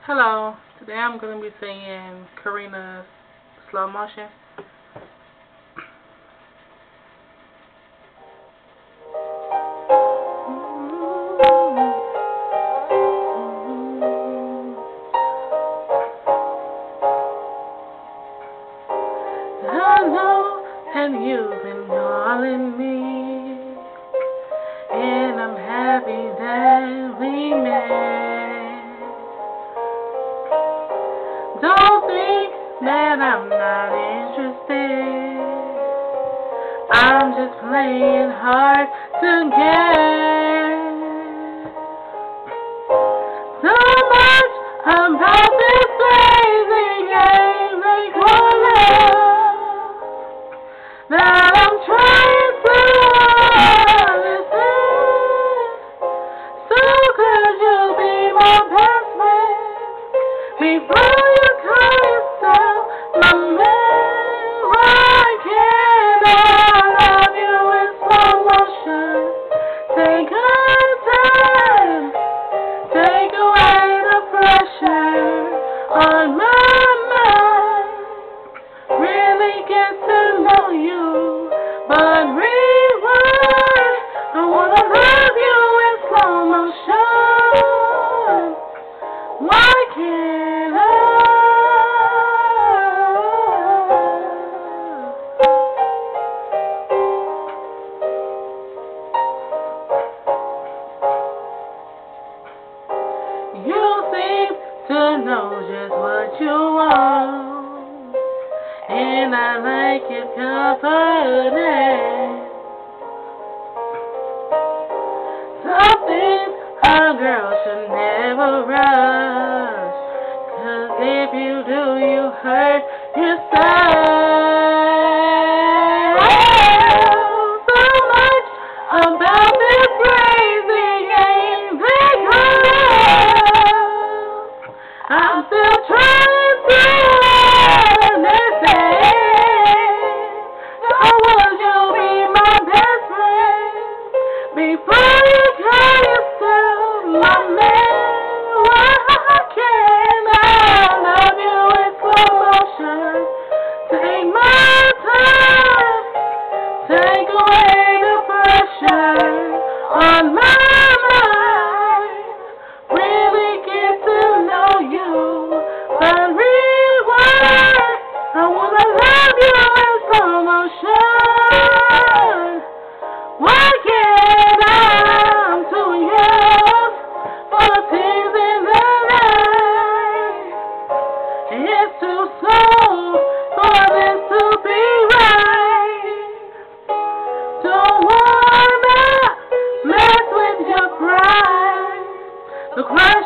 Hello, today I'm going to be singing Karina's Slow Motion. I know that you've been calling me, and I'm happy that we met. Don't think that I'm not interested. I'm just playing hard to get. So much about this crazy game they call love that I'm trying to understand. So could you be my best friend before you call yourself my man? Why can't I love you in slow motion? Take our time, take away the pressure on my mind. Really get to know you, but rewind. I wanna love you in slow motion. Why can't I? You seem to know just what you want, and I like your confidence. Something a girl should never rush, 'cause if you do, you hurt yourself. So much about this crazy game they call love. I'm still trying to understand. So would you be my best friend before you call yourself my man? Why can't I love you in slow motion? Take my time, take away the pressure on my mind. Really get to know you, but rewind. I wanna love you in slow motion. Why can't I'm too young for things in the night? It's too soon for this to be right. Don't wanna mess with your pride. The cry